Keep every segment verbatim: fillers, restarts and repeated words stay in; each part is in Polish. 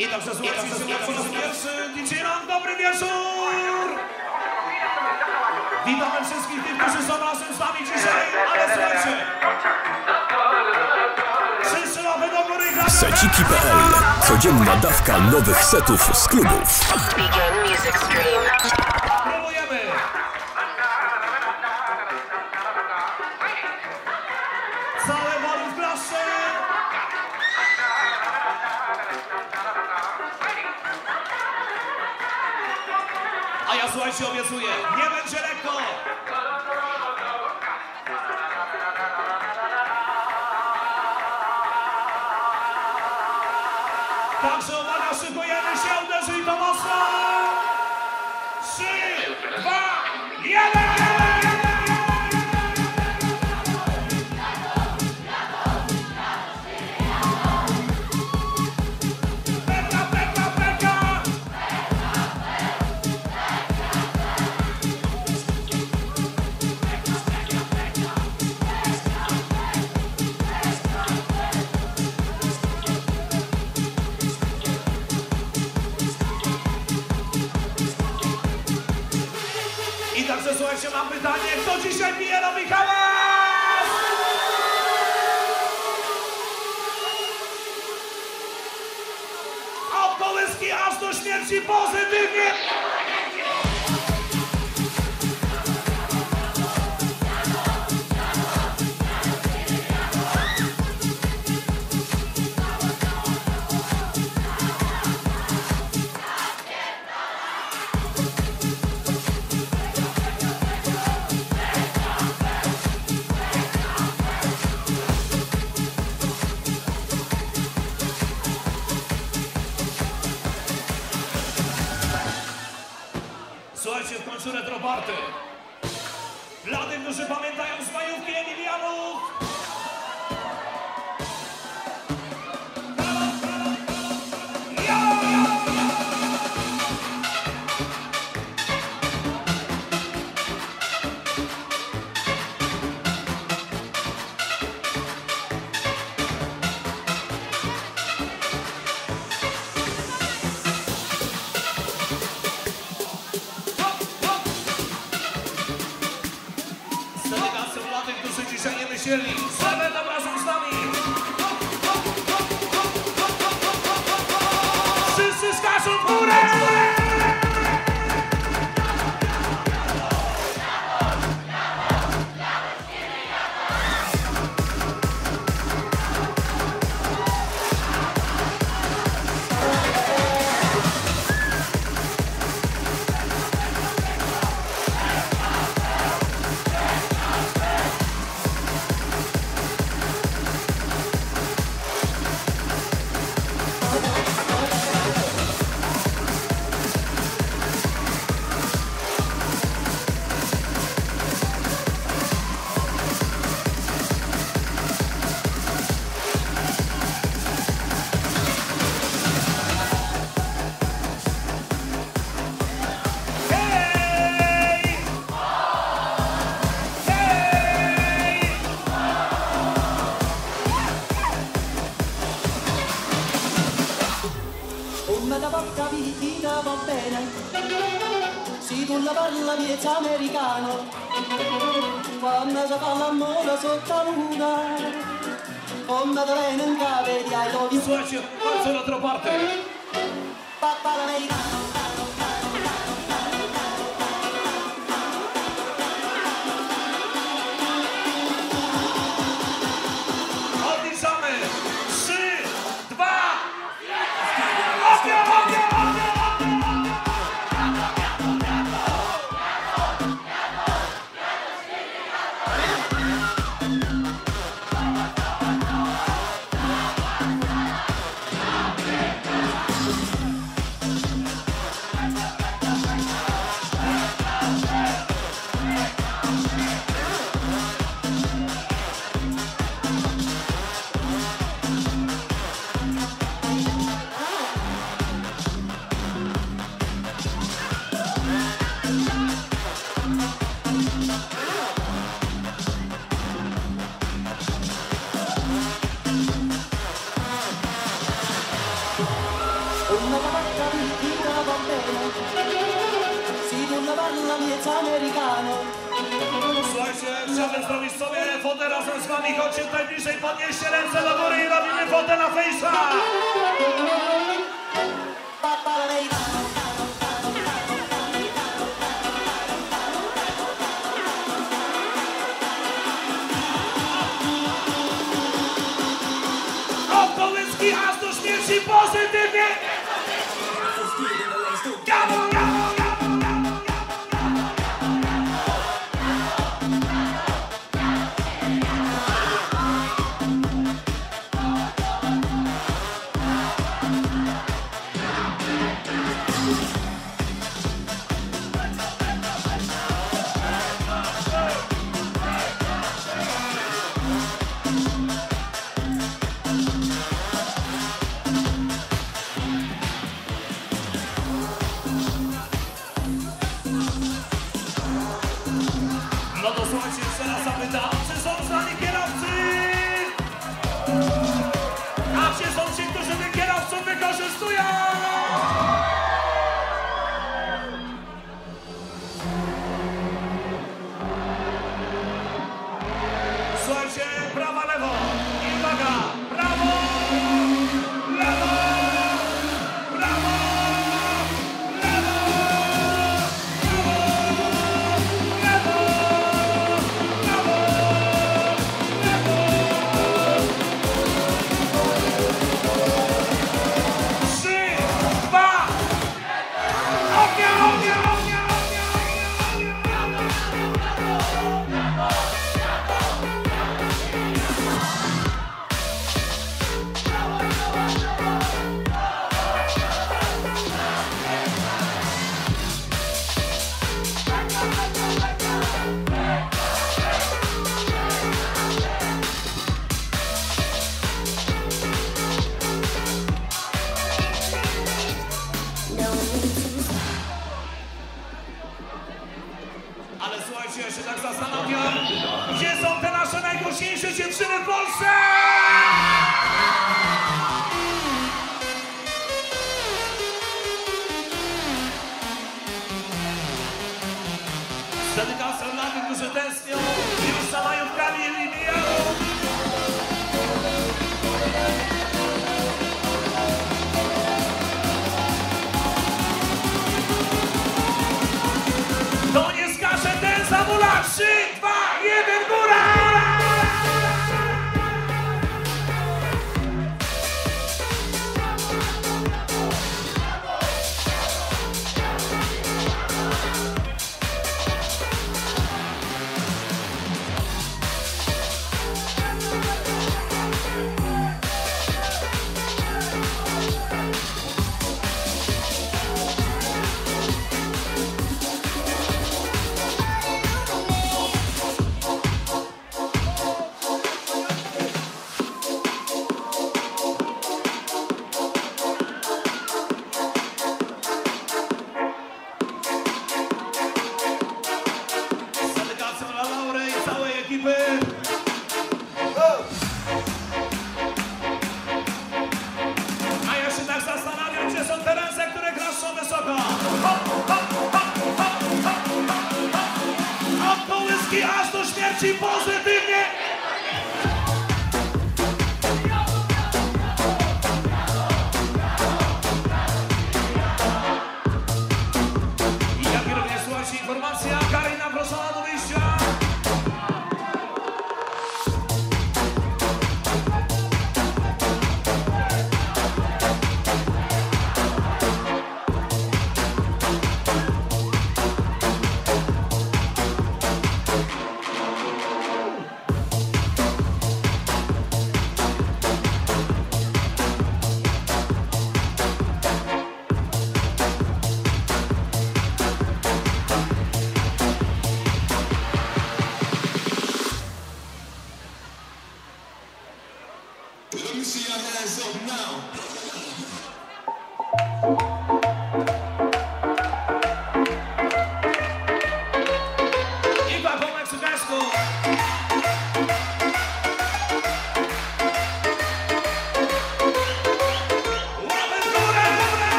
I dobrze, słuchajcie, po raz pierwszy D J Ram, dobry wieczór! Witamy wszystkich tych, którzy są razem z nami dzisiaj, ale słuchajcie! Wszyscy łapy do góry, gramy! Seciki kropka pe el. Codzienna dawka nowych setów z klubów. Begin music stream. Próbujemy! Całe wody w klasie! A ja, słuchajcie, obiecuję, nie będzie lekko! Także uwaga, szykujemy się, uderzy i to mocno! Trzy, dwa, jeden! I także, słuchajcie, mam pytanie, kto dzisiaj pije na Michała? Od kołyski aż do śmierci pozytywnie! Słuchajcie, w końcu retroparty. Dla tych, którzy pamiętają z majówki Emilianów. Dla tych, którzy dzisiaj nie myśleli, że będą razem z nami. Wszyscy skaczą w górę! Una porca vittina va bene, si tu la parla miezza americano, quando si fa l'amore sotto la luna, come te viene in cave di I love you. Słuchajcie, w końcu retroparty. Papà l'americano. Odliczamy. Trzy, dwa, ognia, ognia, ognia! vittina va bene. Si tu la parla miezza americano. Słuchajcie, chciałbym zrobić sobie fotę razem z wami. Chodźcie tutaj bliżej, podnieście ręce do góry i robimy fotę na fejsa. Od kołyski aż do śmierci pozytywnie. Gamo, gamo, gamo. No to słuchajcie, jeszcze raz zapytam, czy są z nami kierowcy? A gdzie są ci, którzy tych kierowców wykorzystują? Słuchajcie, prawa, lewo i uwaga, prawo, lewo, prawo, lewo, lewo, lewo, lewo, trzy, dwa, ognia, ognia, ognia, ognia, Ale słuchajcie, ja się tak zastanawiam, gdzie są te nasze najgłośniejsze dziewczyny w Polsce? Z dedykacją dla tych, którzy tęsknią już za majówkami i mijają. To nie skacze ten zamula. Trzy, dwa, jeden, góra! Z dedykacją dla Laury i całej ekipy. A ja się tak zastanawiam, gdzie są te ręce, które klaszczą wysoko. Hop, hop, hop, hop, hop, hop, hop. Od kołyski aż do śmierci pozytywnie. I jak również słuchajcie, informacja, Karina proszona do wyjścia.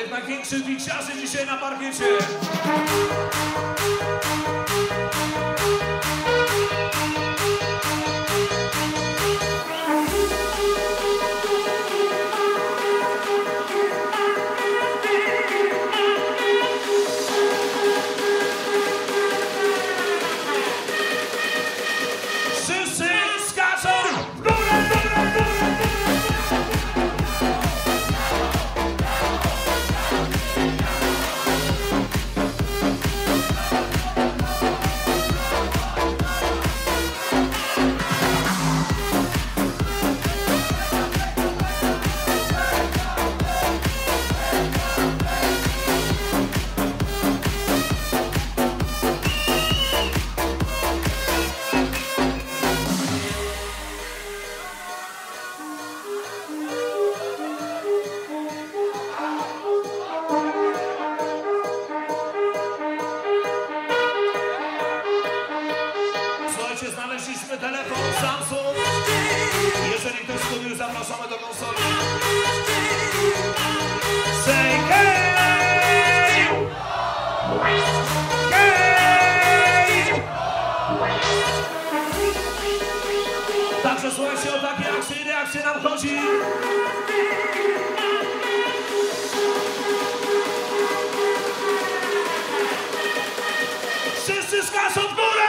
Czterech największych wiciarzy dzisiaj na parkiecie. Wszyscy skaczą w górę, w górę, w górę. Słuchajcie, znaleźliśmy telefon Samsung. Jeżeli ktoś zgubił, zapraszamy do konsoli. Say hey! Hey! Także słuchajcie, o takie akcje i reakcje nam chodzi. Wszyscy skaczą w górę!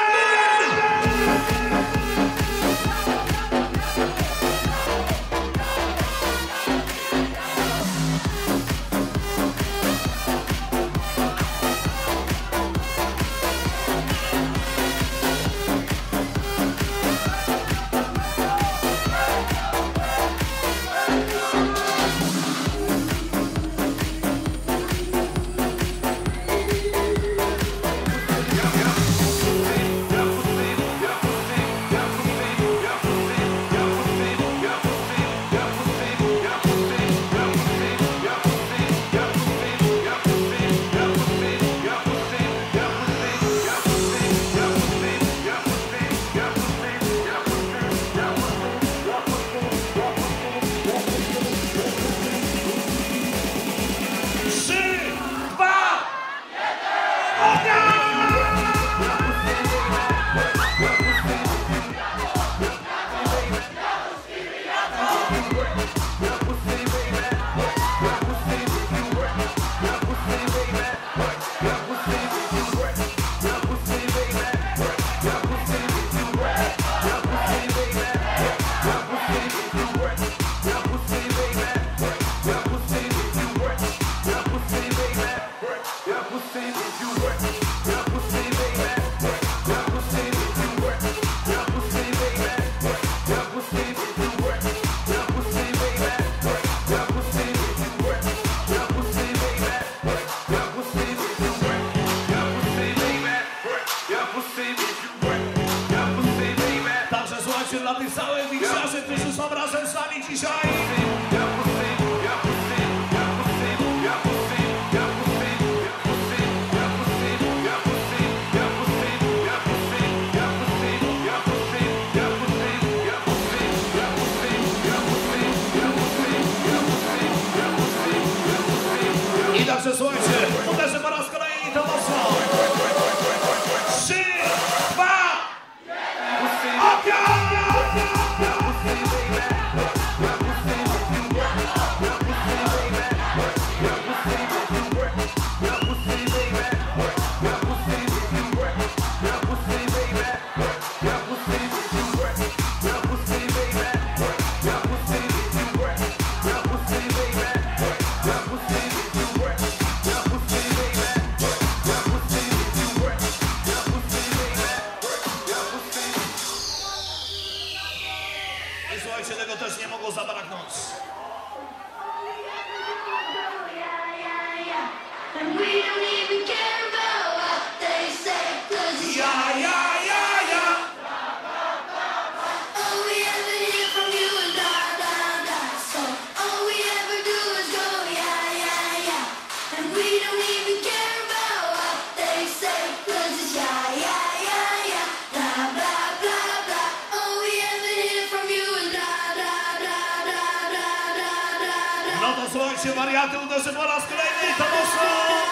No to słuchajcie, wariaty uderzy po raz kolejny i to mocno.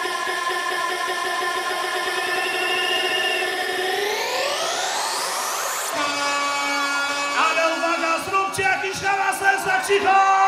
Ale uwaga, zróbcie jakiś hałas, za cicho!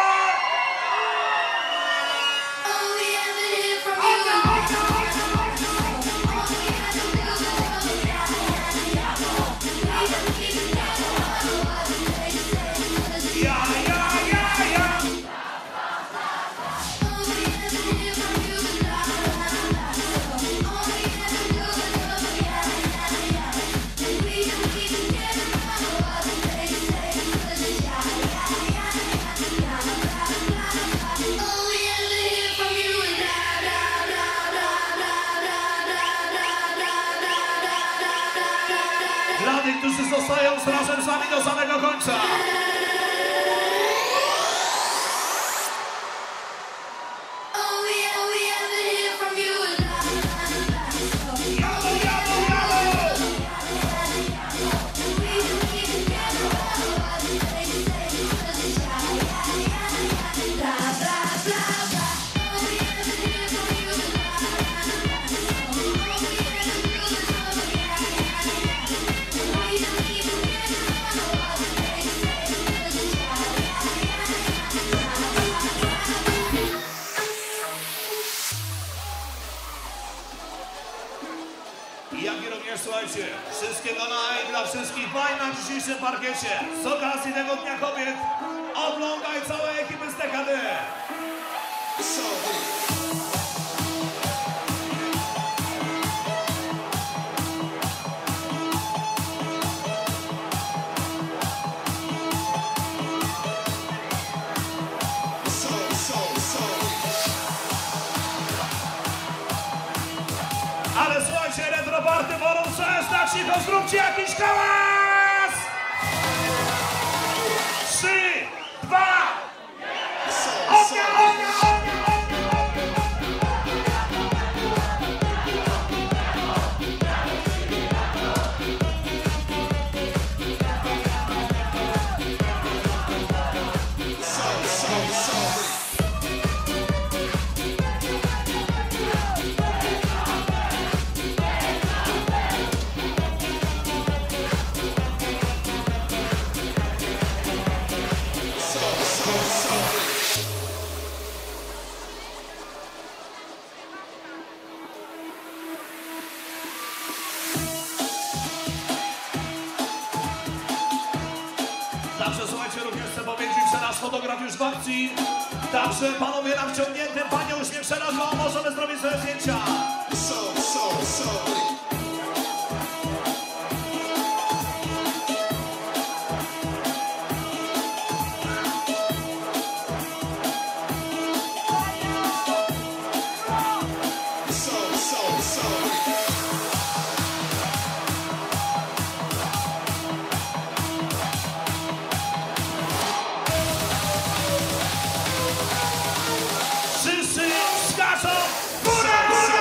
Dla tych, którzy zostają razem z nami do samego końca. Jak i również, słuchajcie, wszystkiego naj dla wszystkich pań na dzisiejszym parkiecie. Z okazji tego Dnia Kobiet oglądaj całe ekipy z T K D. Ale słuchajcie, retroparty wolą przestać, cicho, zróbcie jakiś hałas! Trzy, dwa, ognia, ognia, ognia, Także słuchajcie, również chcę powiedzieć, że nasz fotograf już w akcji. Także panowie na wciągniętym, panie uśmiech szeroko, możemy zrobić sobie zdjęcia. So, so, so. Wszyscy skaczą! Górę, górę!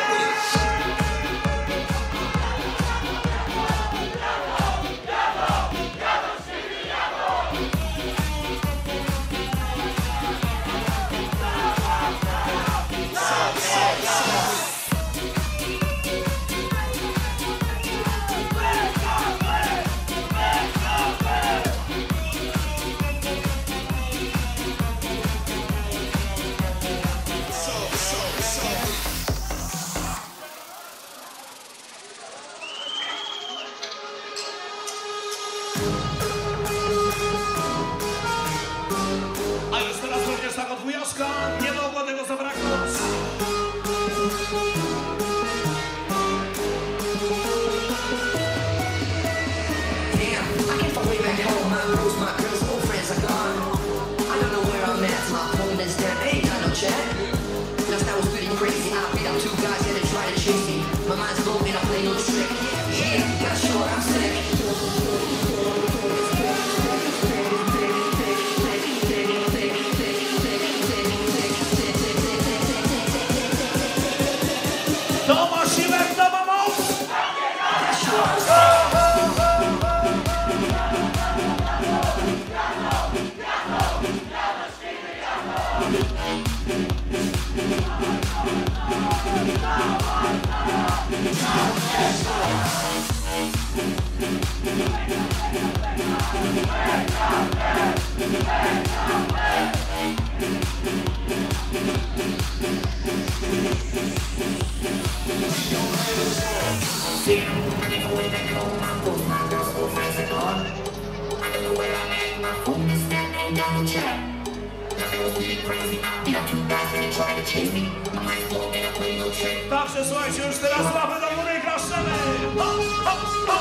A już teraz również taka dwójaszka, nie mogło tego zabraknąć. Sick. Także słuchajcie, już teraz łapy do góry i klaszczemy. Hop, hop, hop.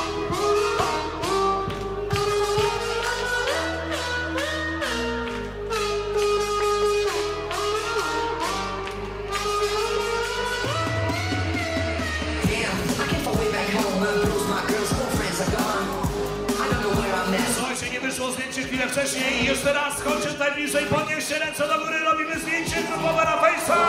Słuchajcie, nie wyszło zdjęcie chwilę wcześniej i jeszcze raz chodźcie tutaj bliżej, podnieście ręce do góry, robimy zdjęcie grupowe na Face'a.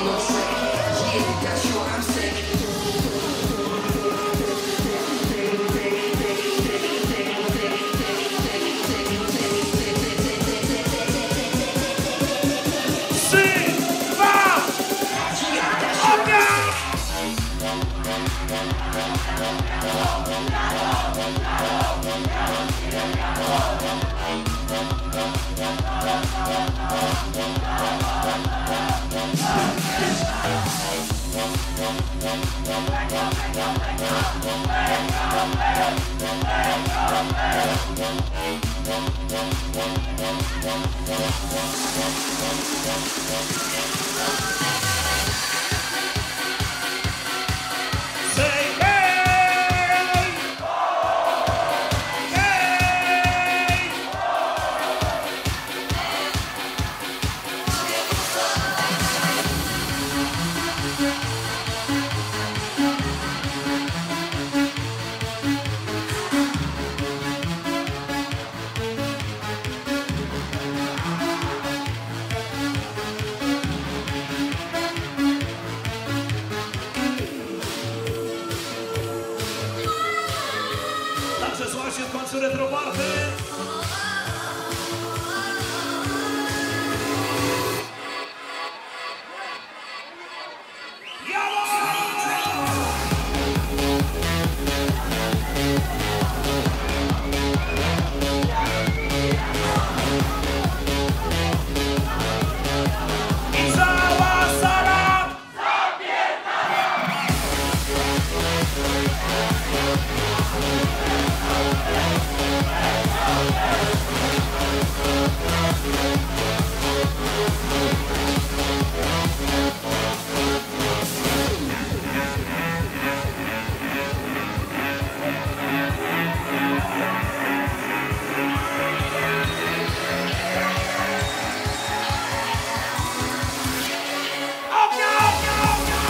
Trzy, dwa, ognia! Say hey! Hey! Także słuchajcie, w końcu retroparty. I cała sala. Ognia, ognia, ognia,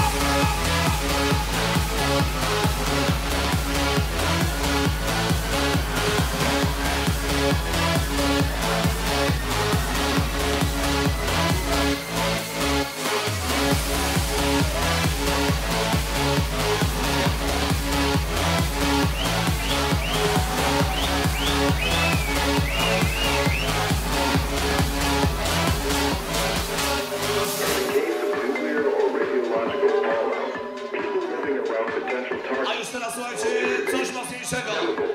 A już teraz słuchajcie, coś mocniejszego.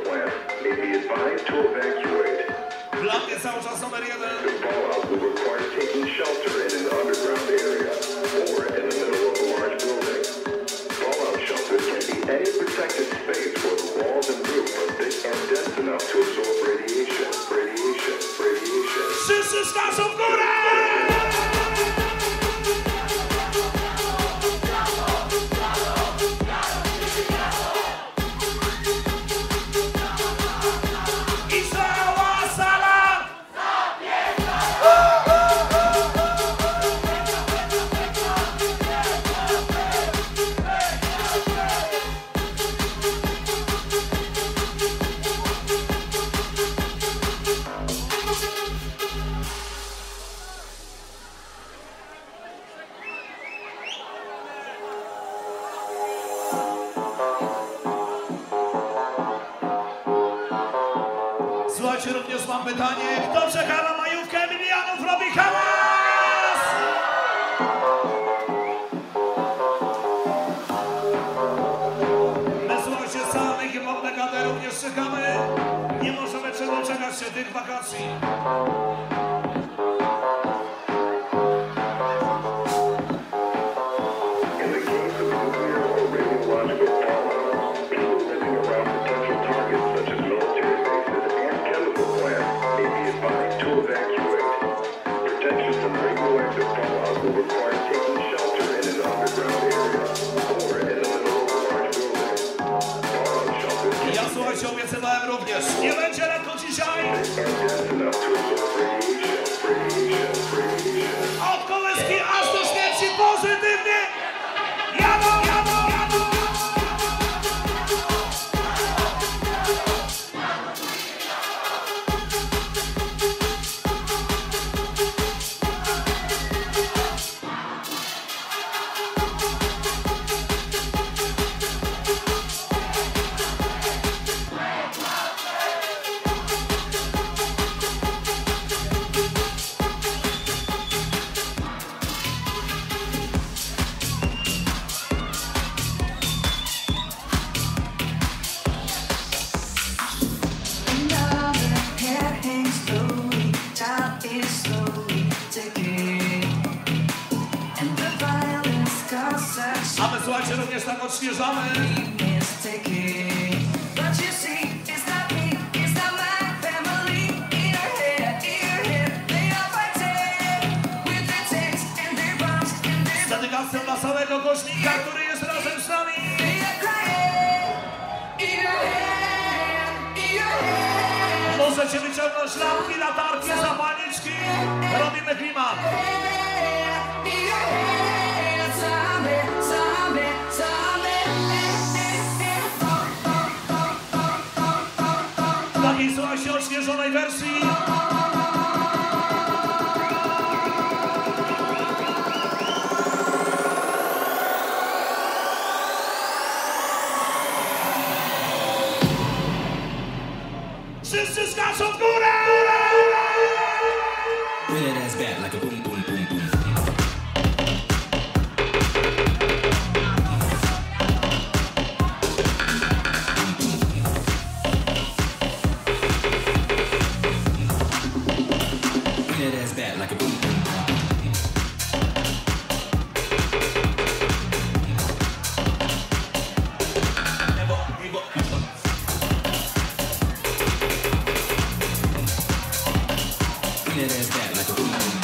Dla mnie cały czas numer jeden. Wszyscy skaczą w górę! I cała sala! Słuchajcie, również mam pytanie. Kto czeka na majówkę? Emilianów robi hałas! Francji. Ja słuchajcie, obiecywałem również, nie będzie lekko dzisiaj. Od kołyski aż do śmierci pozytywnie. Jadą, jadą, jadą. A my słuchajcie, również tak odświeżamy. Z dedykacją dla całego Goźnika, który jest razem z nami. Możecie wyciągnąć lampki, latarki, zapalniczki. Robimy klimat. W takiej, słuchajcie, odświeżonej wersji. Wszyscy skaczą w górę! Bring that ass back like a boom, boom, boom, boom. Bring that ass back like a boom, boom, boom. Bring that ass back like a boom, boom, boom.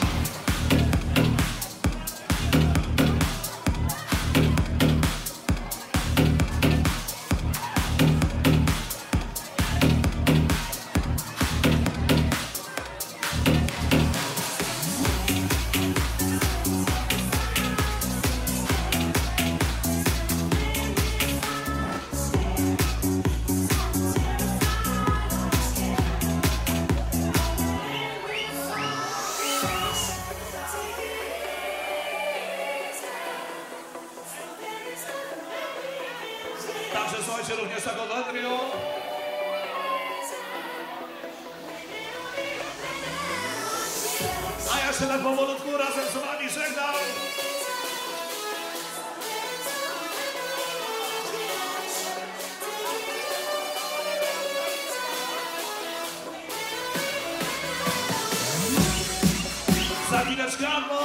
Także słuchajcie, również tak od Andrew. A ja się tak powolutku razem z wami żegnam. Za chwileczkę albo...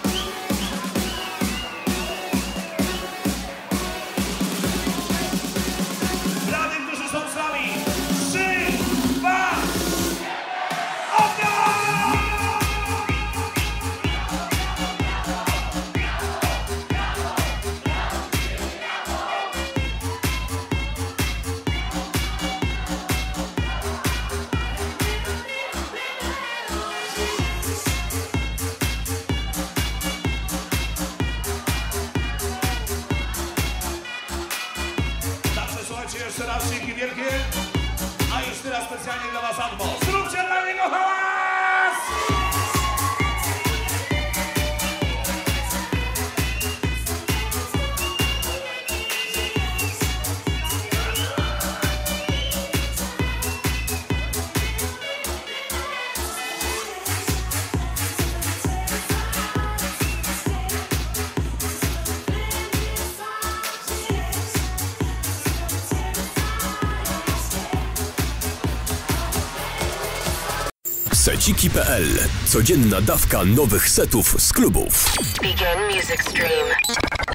Dla tych, którzy są z nami. Trzy, dwa, ognia! seciki kropka p l. Codzienna dawka nowych setów z klubów. Begin music stream.